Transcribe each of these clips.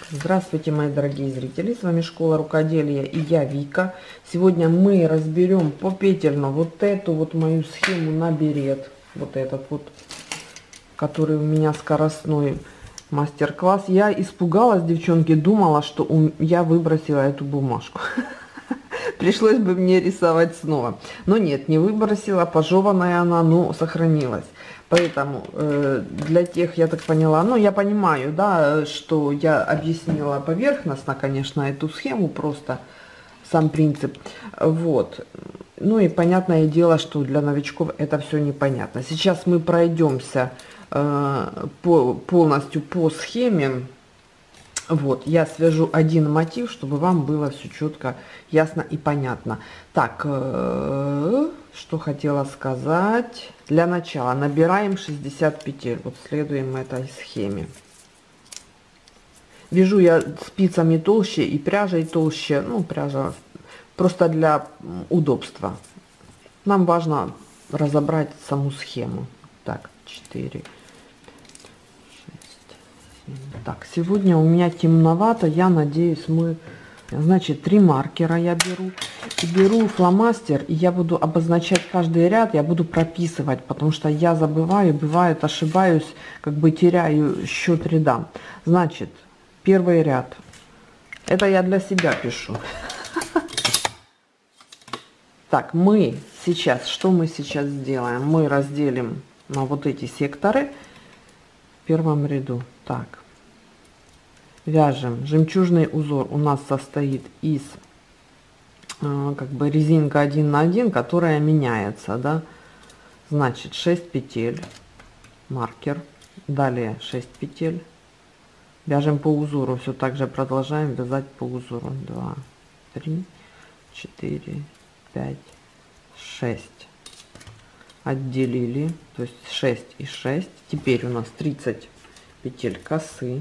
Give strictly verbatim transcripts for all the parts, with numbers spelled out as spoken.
Здравствуйте, мои дорогие зрители, с вами Школа Рукоделия и я, Вика. Сегодня мы разберем попетельно вот эту вот мою схему на берет, вот этот вот, который у меня скоростной мастер-класс. Я испугалась, девчонки, думала, что я выбросила эту бумажку. Пришлось бы мне рисовать снова. Но нет, не выбросила, пожеванная она, но сохранилась. Поэтому э, для тех, я так поняла, ну я понимаю, да, что я объяснила поверхностно, конечно, эту схему, просто сам принцип. Вот. Ну и понятное дело, что для новичков это все непонятно. Сейчас мы пройдемся э, по, полностью по схеме. Вот, я свяжу один мотив, чтобы вам было все четко, ясно и понятно. Так, э, что хотела сказать. Для начала набираем шестьдесят петель. Вот следуем этой схеме. Вяжу я спицами толще и пряжей толще. Ну, пряжа просто для удобства. Нам важно разобрать саму схему. Так, четыре. Так, сегодня у меня темновато, я надеюсь, мы, значит, три маркера я беру, и беру фломастер, и я буду обозначать каждый ряд, я буду прописывать, потому что я забываю, бывает, ошибаюсь, как бы теряю счет рядам. Значит, первый ряд, это я для себя пишу. Так, мы сейчас, что мы сейчас сделаем? Мы разделим на вот эти секторы в первом ряду. Так, вяжем. Жемчужный узор у нас состоит из э, как бы резинка один на один, которая меняется, да. Значит, шесть петель, маркер, далее шесть петель, вяжем по узору, все так же продолжаем вязать по узору. Два, три, четыре, пять, шесть. Отделили, то есть шесть и шесть. Теперь у нас тридцать петель косы.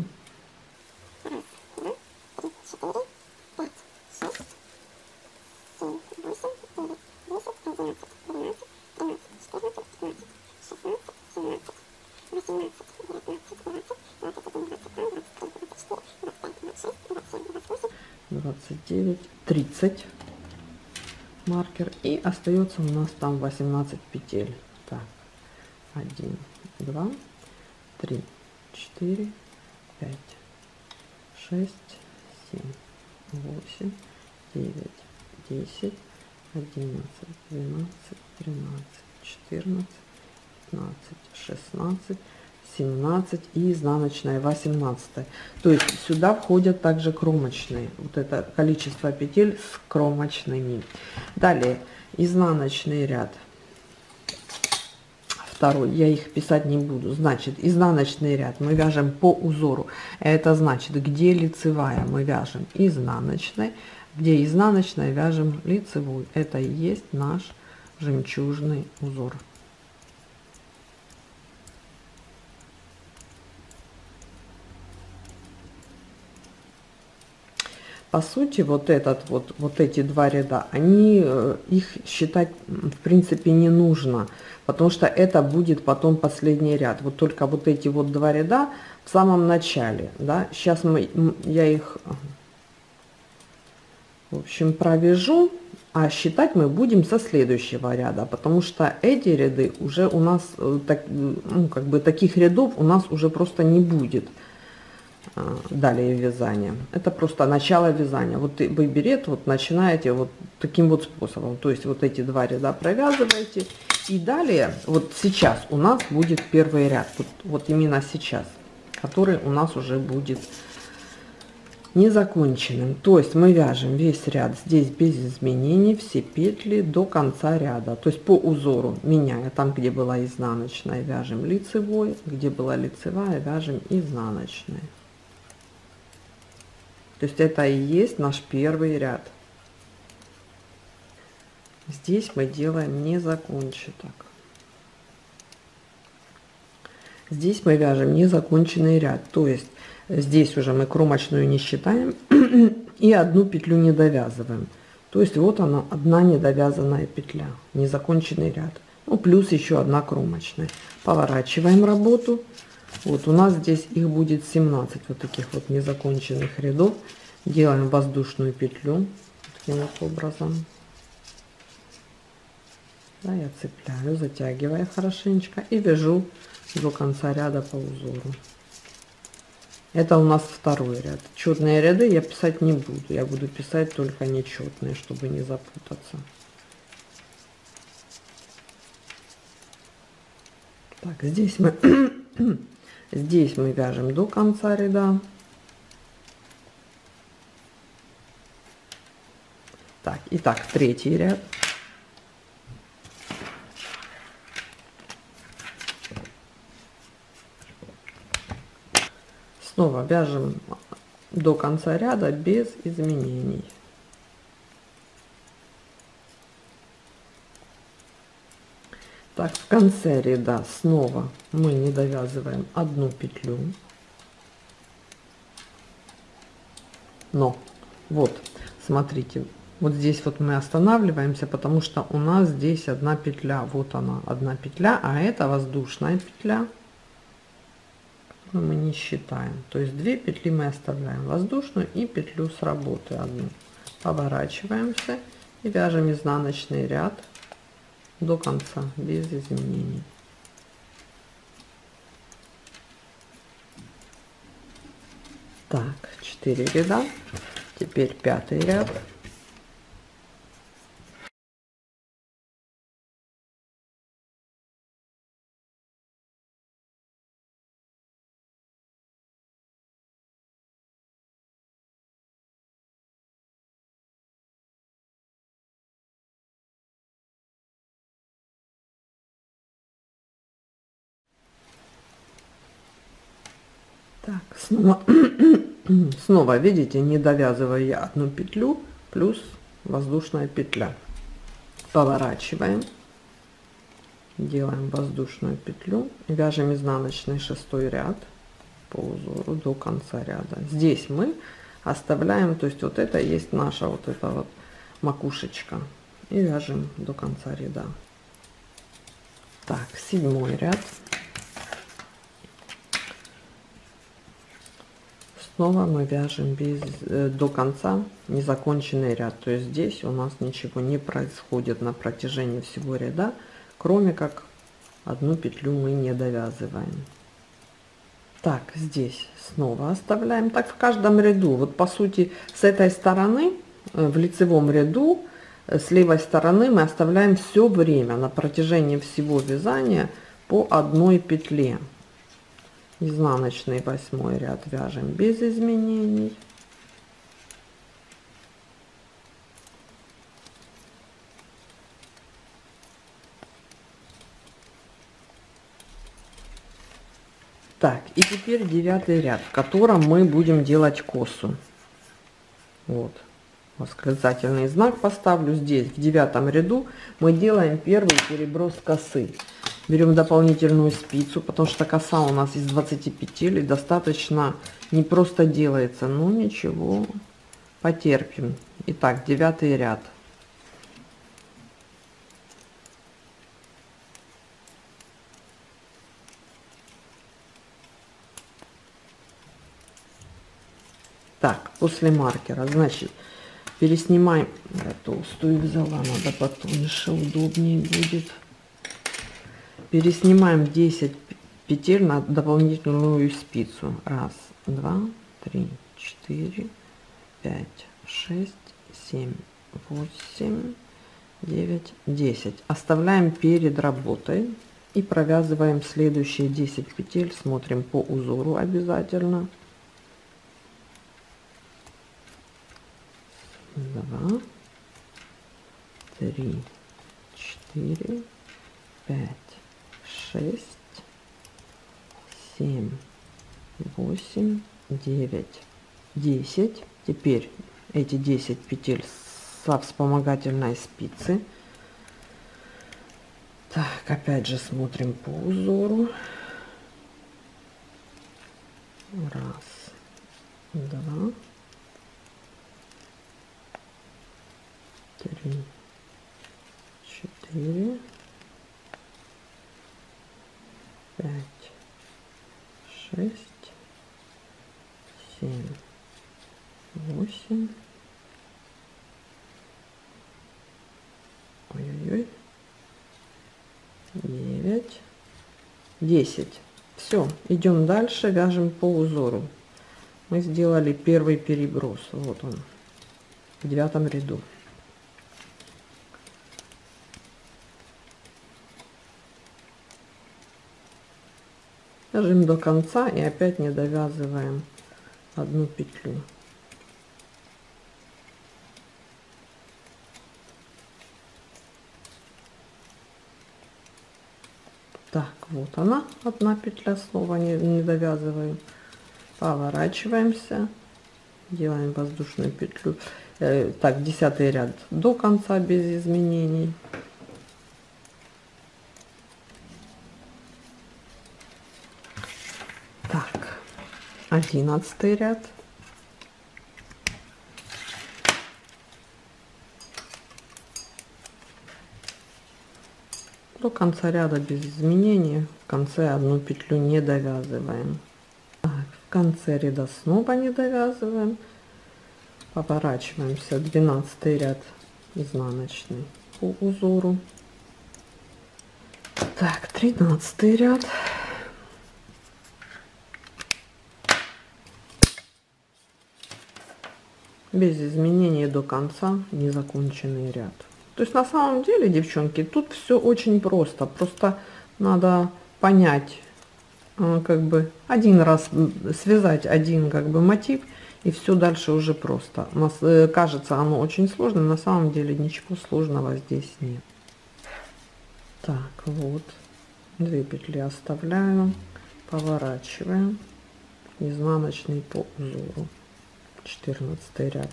двадцать девять, тридцать маркер, и остается у нас там восемнадцать петель. Так, один, два, три, четыре, пять, шесть, семь, восемь, девять, десять, одиннадцать, двенадцать, тринадцать, четырнадцать, пятнадцать, шестнадцать, семнадцать и изнаночная восемнадцать. То есть сюда входят также кромочные. Вот это количество петель с кромочными. Далее изнаночный ряд. Второй, я их писать не буду. Значит, изнаночный ряд мы вяжем по узору. Это значит, где лицевая мы вяжем изнаночной, где изнаночной вяжем лицевой. Это и есть наш жемчужный узор. По сути, вот этот вот, вот эти два ряда, они, их считать в принципе не нужно, потому что это будет потом последний ряд. Вот только вот эти вот два ряда в самом начале, да. Сейчас мы, я их, в общем, провяжу, а считать мы будем со следующего ряда, потому что эти ряды уже у нас, так, ну, как бы таких рядов у нас уже просто не будет. Далее вязание, это просто начало вязания. Вот вы берет, вот начинаете вот таким вот способом, то есть вот эти два ряда провязываете, и далее вот сейчас у нас будет первый ряд, вот, вот именно сейчас, который у нас уже будет незаконченным. То есть мы вяжем весь ряд здесь без изменений, все петли до конца ряда, то есть по узору меняя, там где была изнаночная вяжем лицевой, где была лицевая вяжем изнаночной. То есть это и есть наш первый ряд. Здесь мы делаем незаконченный. Здесь мы вяжем незаконченный ряд. То есть здесь уже мы кромочную не считаем и одну петлю не довязываем. То есть вот она, одна недовязанная петля, незаконченный ряд. Ну, плюс еще одна кромочная. Поворачиваем работу. Вот у нас здесь их будет семнадцать вот таких вот незаконченных рядов. Делаем воздушную петлю таким вот образом. Да, я цепляю, затягивая хорошенечко и вяжу до конца ряда по узору. Это у нас второй ряд. Четные ряды я писать не буду, я буду писать только нечетные, чтобы не запутаться. Так, здесь мы здесь мы вяжем до конца ряда. Так, итак, третий ряд. Снова вяжем до конца ряда без изменений. Так, в конце ряда снова мы не довязываем одну петлю. Но вот, смотрите, вот здесь вот мы останавливаемся, потому что у нас здесь одна петля. Вот она, одна петля, а это воздушная петля. Мы не считаем, то есть две петли мы оставляем, воздушную и петлю с работы одну. Поворачиваемся и вяжем изнаночный ряд до конца без изменений. Так, четыре ряда, теперь пятый ряд. Так, снова, снова, видите, не довязывая я одну петлю, плюс воздушная петля. Поворачиваем, делаем воздушную петлю, вяжем изнаночный шестой ряд по узору до конца ряда. Здесь мы оставляем, то есть вот это есть наша вот эта вот макушечка, и вяжем до конца ряда. Так, седьмой ряд. Снова мы вяжем без, э, до конца незаконченный ряд, то есть здесь у нас ничего не происходит на протяжении всего ряда, кроме как одну петлю мы не довязываем. Так, здесь снова оставляем, так в каждом ряду, вот по сути с этой стороны, э, в лицевом ряду, э, с левой стороны мы оставляем все время на протяжении всего вязания по одной петле. Изнаночный восьмой ряд вяжем без изменений. Так, и теперь девятый ряд, в котором мы будем делать косу. Вот, восклицательный знак поставлю здесь, в девятом ряду мы делаем первый переброс косы. Берем дополнительную спицу, потому что коса у нас из двадцати петель, и достаточно не просто делается, но ничего, потерпим. Итак, девятый ряд. Так, после маркера, значит, переснимаем. Я толстую взяла, надо потоньше, удобнее будет. Переснимаем десять петель на дополнительную спицу. Раз, два, три, четыре, пять, шесть, семь, восемь, девять, десять. Оставляем перед работой и провязываем следующие десять петель. Смотрим по узору обязательно. Два, три, четыре, пять, шесть, семь, восемь, девять, десять. Теперь эти десять петель со вспомогательной спицы. Так, опять же смотрим по узору. Раз, два, три, четыре, пять, шесть, семь, восемь. Ой-ой-ой. девять, десять. Все, идем дальше, вяжем по узору. Мы сделали первый переброс. Вот он, в девятом ряду. Вяжем до конца и опять не довязываем одну петлю. Так, вот она, одна петля, снова не, не довязываем. Поворачиваемся, делаем воздушную петлю. Э, так, десятый ряд до конца без изменений. Так, одиннадцатый ряд. До конца ряда без изменений. В конце одну петлю не довязываем. Так, в конце ряда снова не довязываем. Поворачиваемся. двенадцатый ряд изнаночный по узору. Так, тринадцатый ряд. Без изменений до конца незаконченный ряд. То есть на самом деле, девчонки, тут все очень просто. Просто надо понять, как бы один раз связать один как бы мотив, и все дальше уже просто. У нас кажется оно очень сложно, на самом деле ничего сложного здесь нет. Так, вот две петли оставляю, поворачиваем, изнаночный по узору, четырнадцатый ряд.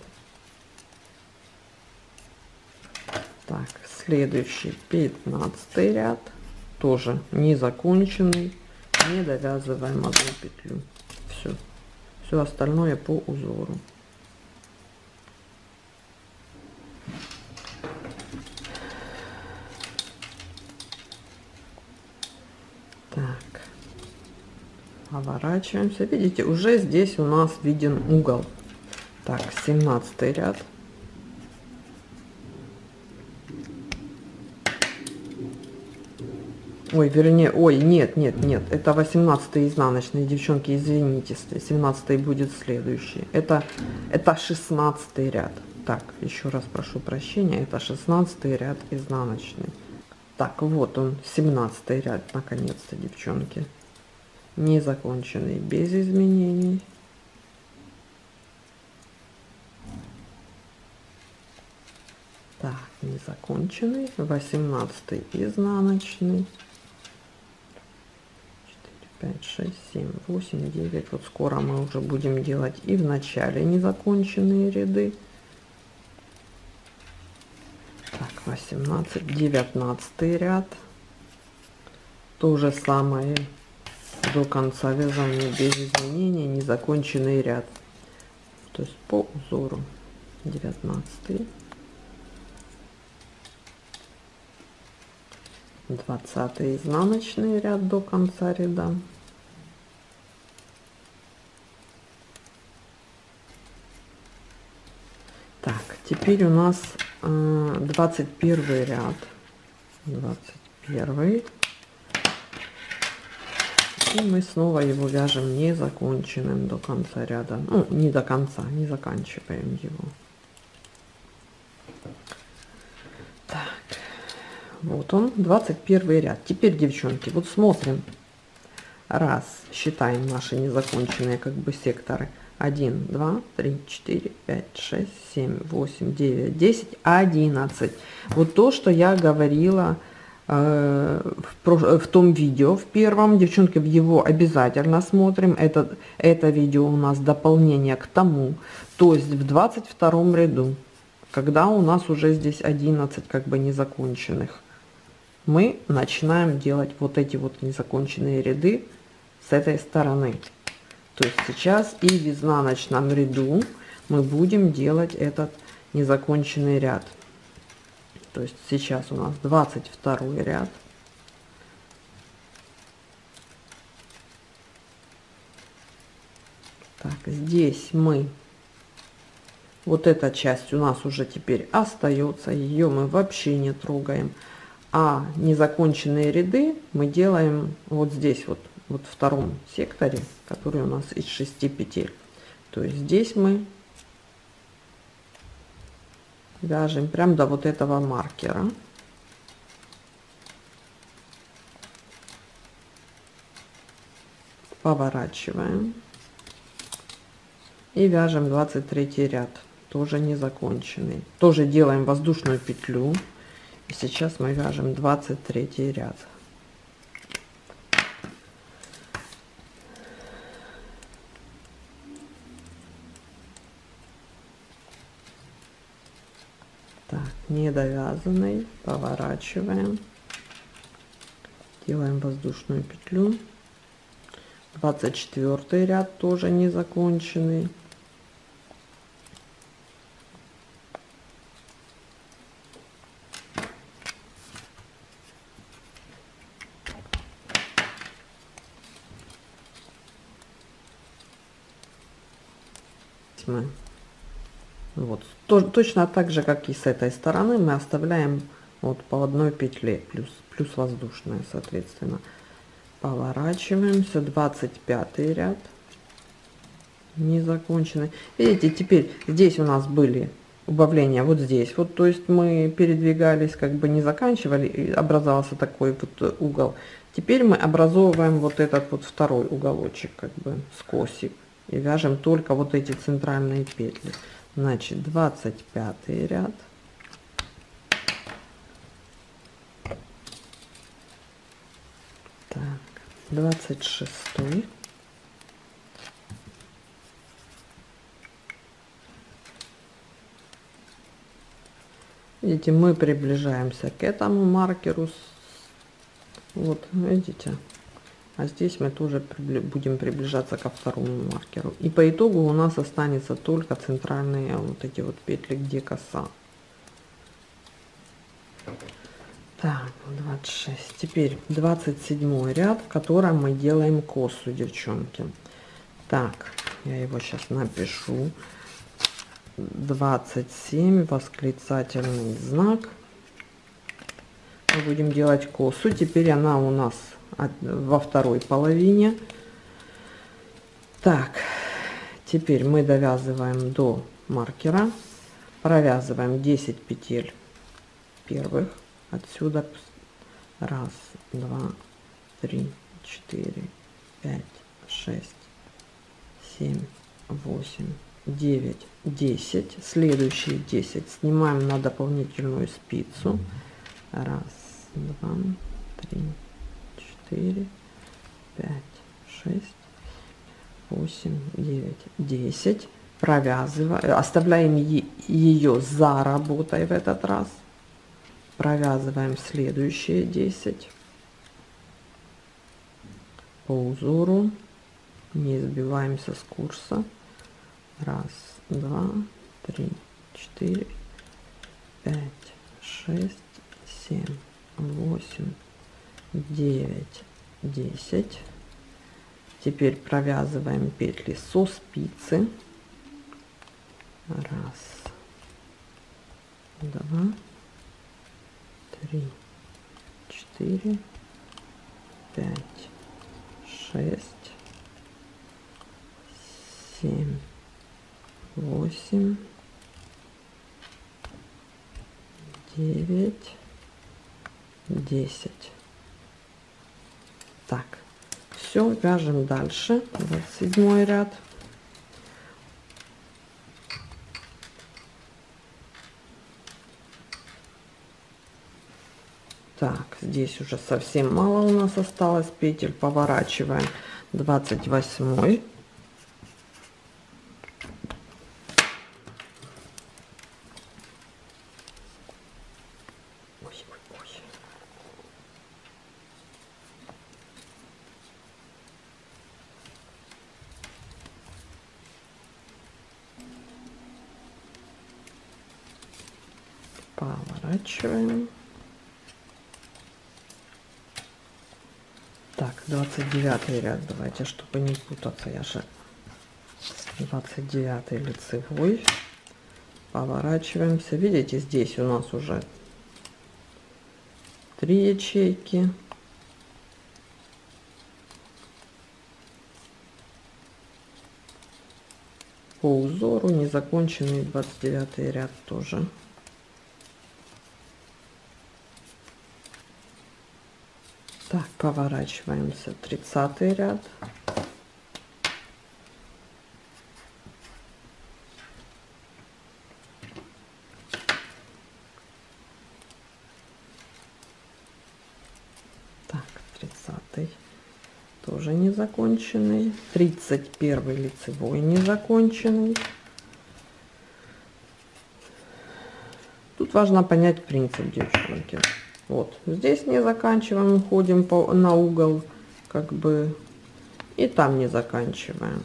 Так, следующий пятнадцатый ряд, тоже не законченный, не довязываем одну петлю. Все, все остальное по узору. Так, поворачиваемся. Видите, уже здесь у нас виден угол. Так, семнадцатый ряд. Ой, вернее, ой, нет, нет, нет, это восемнадцатый изнаночный, девчонки, извините, семнадцатый будет следующий. Это, это шестнадцатый ряд. Так, еще раз прошу прощения, это шестнадцатый ряд изнаночный. Так, вот он, семнадцатый ряд, наконец-то, девчонки. Незаконченный, без изменений. Так, незаконченный, восемнадцатый изнаночный. пять, шесть, семь, восемь, девять. Вот скоро мы уже будем делать и в начале незаконченные ряды. Так, восемнадцать, девятнадцатый ряд. То же самое до конца вязания без изменений, незаконченный ряд. То есть по узору девятнадцатый. двадцатый изнаночный ряд до конца ряда. Так, теперь у нас э, двадцать первый ряд. двадцать первый. И мы снова его вяжем незаконченным до конца ряда. Ну, не до конца, не заканчиваем его. Так. Вот он, двадцать первый ряд. Теперь, девчонки, вот смотрим. Раз, считаем наши незаконченные как бы секторы. один, два, три, четыре, пять, шесть, семь, восемь, девять, десять, одиннадцать. Вот то, что я говорила э, в, в том видео, в первом. Девчонки, в его обязательно смотрим. Это, это видео у нас дополнение к тому. То есть в двадцать втором ряду, когда у нас уже здесь одиннадцать как бы незаконченных, мы начинаем делать вот эти вот незаконченные ряды с этой стороны. То есть сейчас и в изнаночном ряду мы будем делать этот незаконченный ряд. То есть сейчас у нас двадцать второй ряд. Так, здесь мы, вот эта часть у нас уже теперь остается, ее мы вообще не трогаем. А незаконченные ряды мы делаем вот здесь вот, вот в втором секторе, который у нас из шести петель. То есть здесь мы вяжем прям до вот этого маркера. Поворачиваем и вяжем двадцать третий ряд, тоже не законченный. Тоже делаем воздушную петлю. И сейчас мы вяжем двадцать третий ряд. Так, недовязанный, поворачиваем, делаем воздушную петлю. двадцать четвёртый ряд тоже не законченный. Мы вот то, точно так же, как и с этой стороны, мы оставляем вот по одной петле плюс плюс воздушная, соответственно. Поворачиваемся, двадцать пятый ряд не законченный. Видите, теперь здесь у нас были убавления вот здесь вот, то есть мы передвигались, как бы не заканчивали, и образовался такой вот угол. Теперь мы образовываем вот этот вот второй уголочек, как бы скосик, и вяжем только вот эти центральные петли. Значит, двадцать пятый ряд, так, двадцать шестой, видите, мы приближаемся к этому маркеру, вот видите, а здесь мы тоже прибли- будем приближаться ко второму маркеру, и по итогу у нас останется только центральные вот эти вот петли, где коса. Так, двадцать шесть. Теперь двадцать седьмой ряд, в котором мы делаем косу, девчонки. Так, я его сейчас напишу. двадцать семь, восклицательный знак. Мы будем делать косу. Теперь она у нас от, во второй половине. Так, теперь мы довязываем до маркера, провязываем десять петель первых. Отсюда раз, два, три, четыре, пять, шесть, семь, восемь, девять, десять. Следующие десять снимаем на дополнительную спицу. Раз, два, три, четыре, пять, шесть, восемь, девять, десять. Провязываем, оставляем ее за работой в этот раз. Провязываем следующие десять по узору, не сбиваемся с курса. Раз, два, три, четыре, пять, шесть, семь, восемь, девять, десять. Теперь провязываем петли со спицы. Раз, два, три, четыре, пять, шесть, семь, восемь, девять, десять. Так, все, вяжем дальше. двадцать седьмой ряд. Так, здесь уже совсем мало у нас осталось петель. Поворачиваем двадцать восьмой. Ой, ой, ой. Поворачиваем. Так, двадцать девятый ряд, давайте, чтобы не путаться, я же двадцать девятый лицевой, поворачиваемся. Видите, здесь у нас уже три ячейки. По узору незаконченный двадцать девятый ряд тоже. Так, поворачиваемся, тридцатый ряд. Так, тридцатый тоже незаконченный. тридцать первый лицевой незаконченный. Тут важно понять принцип, девчонки. Вот здесь не заканчиваем, уходим по, на угол, как бы, и там не заканчиваем.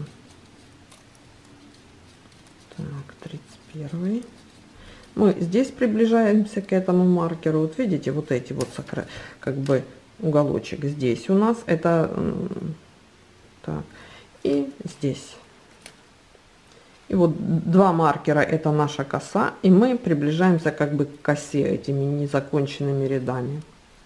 Так, тридцать первый. Мы здесь приближаемся к этому маркеру. Вот видите, вот эти вот как бы уголочек здесь у нас это так, и здесь. И вот два маркера это наша коса, и мы приближаемся как бы к косе этими незаконченными рядами.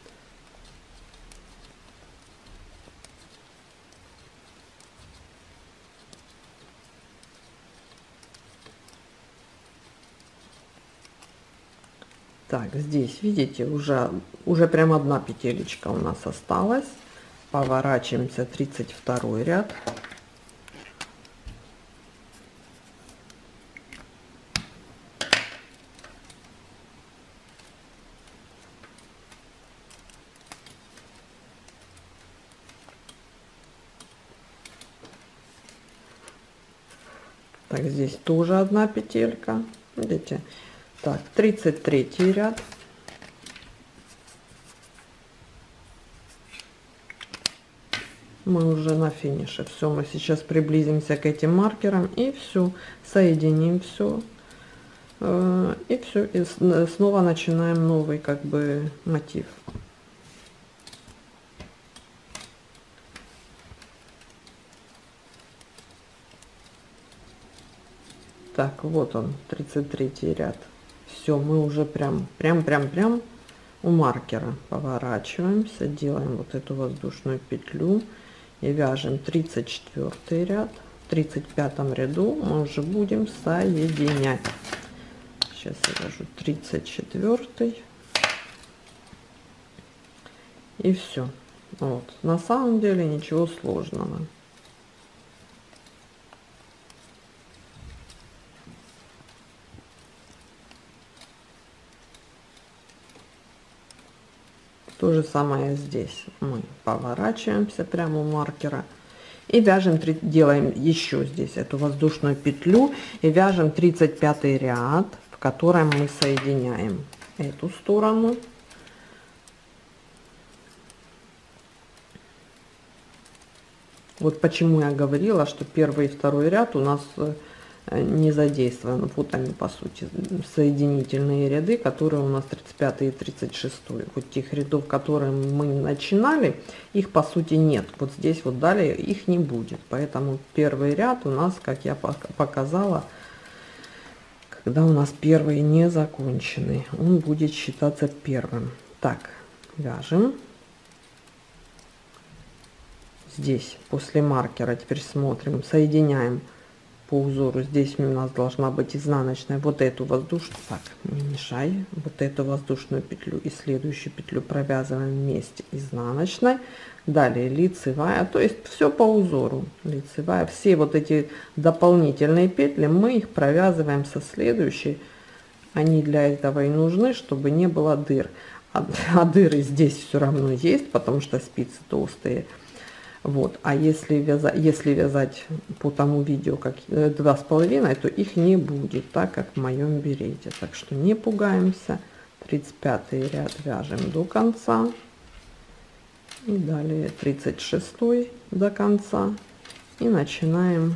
Так, здесь видите, уже уже прям одна петелечка у нас осталась. Поворачиваемся, тридцать второй ряд. Так, здесь тоже одна петелька, видите. Так, тридцать третий ряд. Мы уже на финише. Все, мы сейчас приблизимся к этим маркерам и все, соединим все. И все, и снова начинаем новый как бы мотив. Так, вот он, тридцать третий ряд. Все, мы уже прям, прям, прям, прям у маркера. Поворачиваемся, делаем вот эту воздушную петлю и вяжем тридцать четвёртый ряд. В тридцать пятом ряду мы уже будем соединять. Сейчас я вяжу тридцать четвёртый. И все. Вот. На самом деле ничего сложного. То же самое здесь. Мы поворачиваемся прямо у маркера и вяжем, делаем еще здесь эту воздушную петлю и вяжем тридцать пятый ряд, в котором мы соединяем эту сторону. Вот почему я говорила, что первый и второй ряд у нас не задействованы. Вот они, по сути, соединительные ряды, которые у нас тридцать пятый и тридцать шестой. Вот тех рядов, которые мы начинали, их по сути нет. Вот здесь вот далее их не будет. Поэтому первый ряд у нас, как я показала, когда у нас первый не законченный, он будет считаться первым. Так, вяжем. Здесь после маркера теперь смотрим, соединяем по узору. Здесь у нас должна быть изнаночная, вот эту воздушную, так, не мешай, вот эту воздушную петлю и следующую петлю провязываем вместе изнаночной, далее лицевая, то есть все по узору, лицевая, все вот эти дополнительные петли мы их провязываем со следующей, они для этого и нужны, чтобы не было дыр, а, а дыры здесь все равно есть, потому что спицы толстые. Вот, а если вязать, если вязать по тому видео как два с половиной, то их не будет, так как в моем берете. Так что не пугаемся. тридцать пятый ряд вяжем до конца. И далее тридцать шестой до конца. И начинаем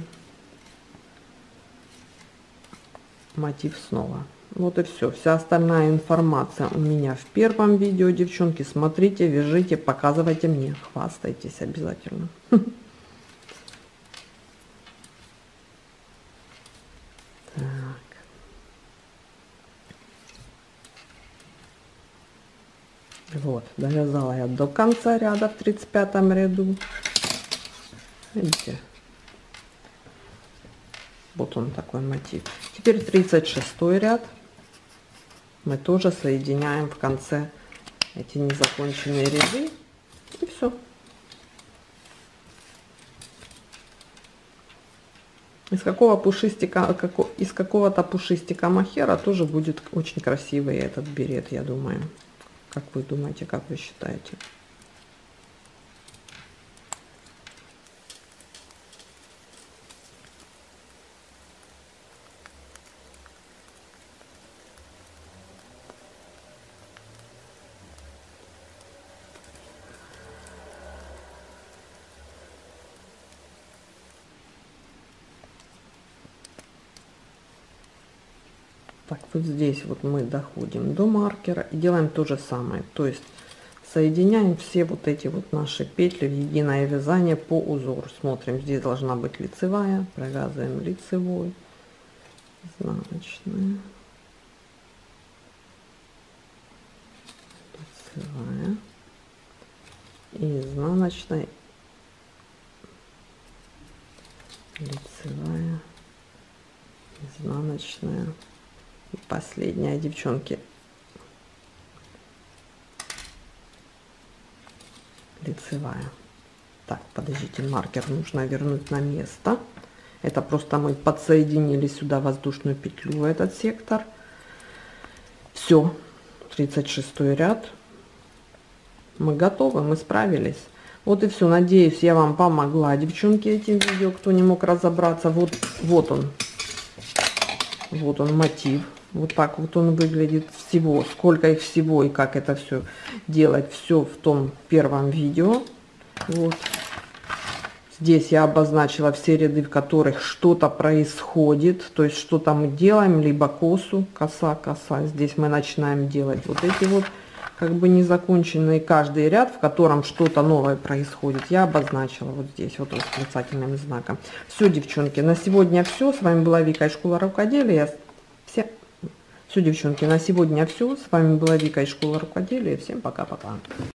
мотив снова. Вот и все. Вся остальная информация у меня в первом видео, девчонки. Смотрите, вяжите, показывайте мне, хвастайтесь обязательно. Вот, довязала я до конца ряда в тридцать пятом ряду. Видите? Вот он такой мотив. Теперь тридцать шестой ряд. Мы тоже соединяем в конце эти незаконченные ряды. И все. Из какого пушистика, како, из какого-то пушистика махера тоже будет очень красивый этот берет, я думаю. Как вы думаете, как вы считаете? Так, вот здесь вот мы доходим до маркера и делаем то же самое. То есть соединяем все вот эти вот наши петли в единое вязание по узору. Смотрим, здесь должна быть лицевая, провязываем лицевой, изнаночная, лицевая и изнаночная, лицевая, изнаночная. И последняя, девчонки, лицевая. Так, подождите, маркер нужно вернуть на место. Это просто мы подсоединили сюда воздушную петлю в этот сектор. Все, тридцать шестой ряд. Мы готовы, мы справились. Вот и все. Надеюсь, я вам помогла, девчонки, этим видео, кто не мог разобраться. Вот, вот он. Вот он мотив. Вот так вот он выглядит всего. Сколько их всего и как это все делать. Все в том первом видео. Вот. Здесь я обозначила все ряды, в которых что-то происходит. То есть что-то мы делаем. Либо косу, коса, коса. Здесь мы начинаем делать вот эти вот как бы незаконченные. Каждый ряд, в котором что-то новое происходит, я обозначила вот здесь вот восклицательным знаком. Все, девчонки, на сегодня все. С вами была Вика из школы рукоделия. Все, все, девчонки, на сегодня все. С вами была Вика из школы рукоделия. Всем пока-пока.